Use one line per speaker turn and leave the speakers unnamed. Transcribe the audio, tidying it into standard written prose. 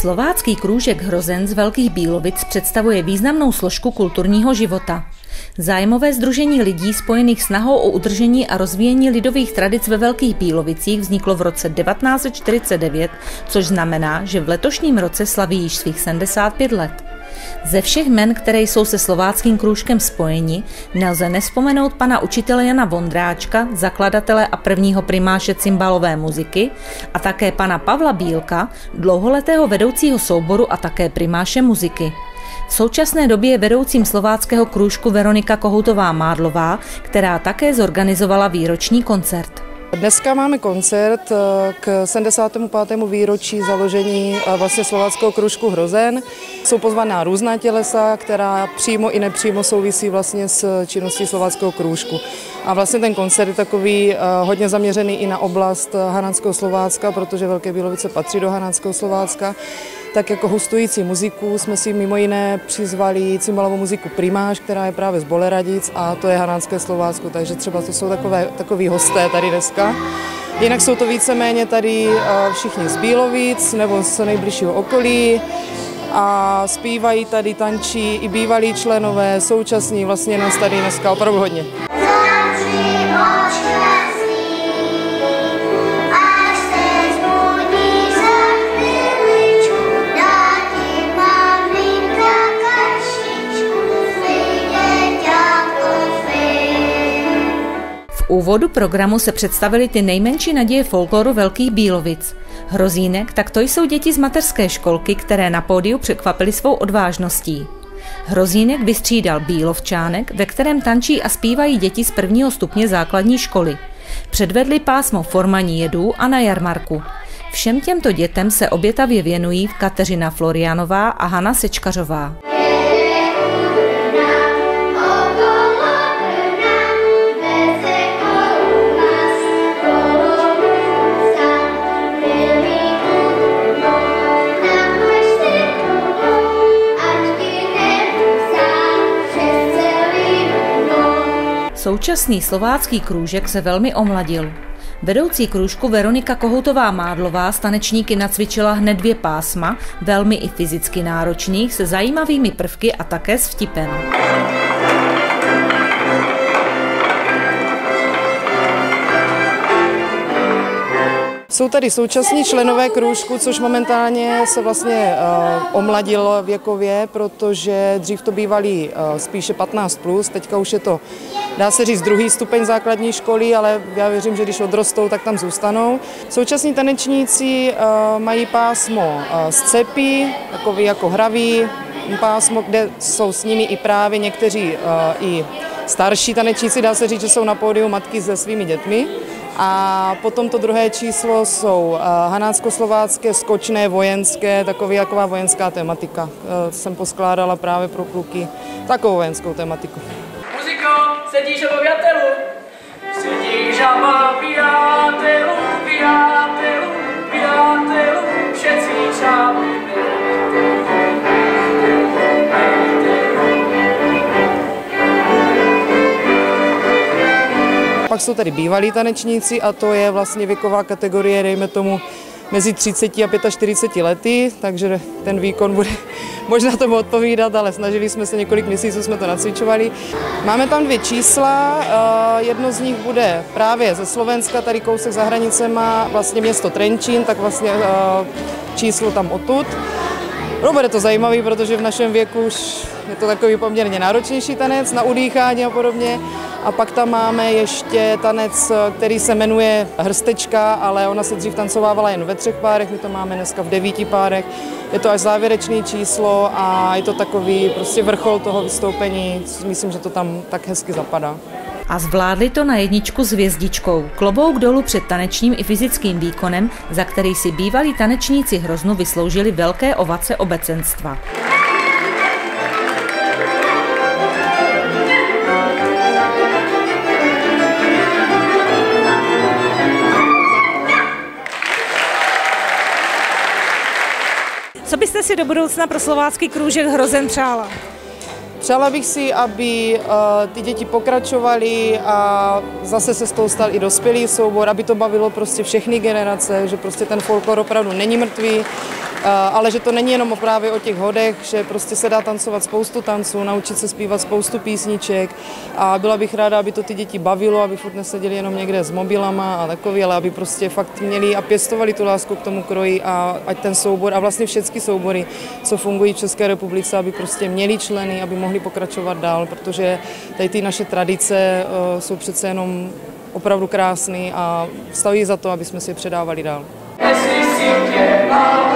Slovácký krůžek Hrozen z Velkých Bílovic představuje významnou složku kulturního života. Zájmové sdružení lidí spojených snahou o udržení a rozvíjení lidových tradic ve Velkých Bílovicích vzniklo v roce 1949, což znamená, že v letošním roce slaví již svých 75 let. Ze všech jmen, které jsou se slováckým krůžkem spojeni, nelze nevzpomenout pana učitele Jana Vondráčka, zakladatele a prvního primáše cymbalové muziky, a také pana Pavla Bílka, dlouholetého vedoucího souboru a také primáše muziky. V současné době je vedoucím slováckého krůžku Veronika Kohoutová-Mádlová, která také zorganizovala výroční koncert.
Dneska máme koncert k 75. výročí založení vlastně slováckého krůžku Hrozen. Jsou pozvaná různá tělesa, která přímo i nepřímo souvisí vlastně s činností slováckého krůžku. A vlastně ten koncert je takový hodně zaměřený i na oblast Hanáckého Slovácka, protože Velké Bílovice patří do Hanáckého Slovácka. Tak jako hostující muziku jsme si mimo jiné přizvali cymbalovou muziku Primáš, která je právě z Boleradic, a to je Hanánské Slovácko, takže třeba to jsou takový hosté tady dneska. Jinak jsou to víceméně tady všichni z Bílovic nebo z nejbližšího okolí a zpívají tady, tančí i bývalí členové, současní, vlastně nás tady dneska opravdu hodně.
V úvodu programu se představily ty nejmenší naděje folkloru Velkých Bílovic. Hrozínek, tak to jsou děti z mateřské školky, které na pódiu překvapily svou odvážností. Hrozínek vystřídal Bílovčánek, ve kterém tančí a zpívají děti z 1. stupně základní školy. Předvedli pásmo Formaní jedů a na jarmarku. Všem těmto dětem se obětavě věnují Kateřina Florianová a Hana Sečkařová. Současný slovácký krůžek se velmi omladil. Vedoucí krůžku Veronika Kohoutová-Mádlová s tanečníky nacvičila hned 2 pásma, velmi i fyzicky náročných, se zajímavými prvky a také s vtipem.
Jsou tady současní členové krůžku, což momentálně se vlastně omladilo věkově, protože dřív to bývali spíše 15+, teďka už je to, dá se říct, 2. stupeň základní školy, ale já věřím, že když odrostou, tak tam zůstanou. Současní tanečníci mají pásmo z cepy, takový jako hravý pásmo, kde jsou s nimi i právě někteří i starší tanečníci, dá se říct, že jsou na pódiu matky se svými dětmi. A potom to druhé číslo jsou hanácko-slovácké, skočné, vojenské, taková vojenská tematika. Jsem poskládala právě pro kluky takovou vojenskou tematiku.
Muziko, sedíš žaba viatelu, sedíš žaba viatelu, viatelu, viatelu, všetci žaby.
Pak jsou tady bývalí tanečníci a to je vlastně věková kategorie, dejme tomu, mezi 30 a 45 lety, takže ten výkon bude možná tomu odpovídat, ale snažili jsme se, několik měsíců jsme to nacvičovali. Máme tam 2 čísla, jedno z nich bude právě ze Slovenska, tady kousek za hranicema, vlastně město Trenčín, tak vlastně číslo tam odtud. Bude to zajímavý, protože v našem věku už je to takový poměrně náročnější tanec na udýchání a podobně. A pak tam máme ještě tanec, který se jmenuje Hrstečka, ale ona se dřív tancovávala jen ve 3 párech, my to máme dneska v 9 párech. Je to až závěrečné číslo a je to takový prostě vrchol toho vystoupení, myslím, že to tam tak hezky zapadá.
A zvládli to na 1 s hvězdičkou. Klobouk dolů před tanečním i fyzickým výkonem, za který si bývalí tanečníci Hroznu vysloužili velké ovace obecenstva. Co byste si do budoucna pro slovácký krůžek Hrozen přála?
Přála bych si, aby ty děti pokračovaly a zase se z toho stal i dospělý soubor, aby to bavilo prostě všechny generace, že prostě ten folklor opravdu není mrtvý, ale že to není jenom právě o těch hodech, že prostě se dá tancovat spoustu tanců, naučit se zpívat spoustu písniček a byla bych ráda, aby to ty děti bavilo, aby furt neseděli jenom někde s mobilama a takový, ale aby prostě fakt měli a pěstovali tu lásku k tomu kroji a ať ten soubor a vlastně všechny soubory, co fungují v České republice, aby prostě měli členy, aby mohli pokračovat dál, protože tady ty naše tradice jsou přece jenom opravdu krásný a stojí za to, aby jsme si je předávali dál.
Jestli si